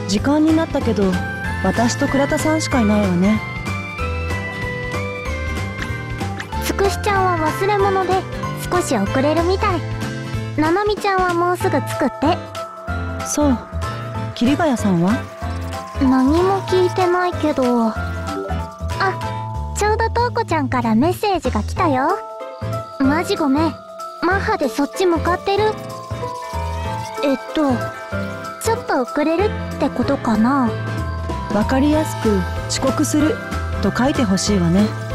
時間になったけど、私と倉田さんしかいないわね。 つくしちゃんは忘れ物で少し遅れるみたい。ななみちゃんはもうすぐ着くって。 そう。桐ヶ谷さんは？ 何も聞いてないけど。あ、ちょうどトウコちゃんからメッセージが来たよ。マジごめん、マッハでそっち向かってる。ちょっと遅れるってことかな。 わかりやすく遅刻すると書いてほしいわね。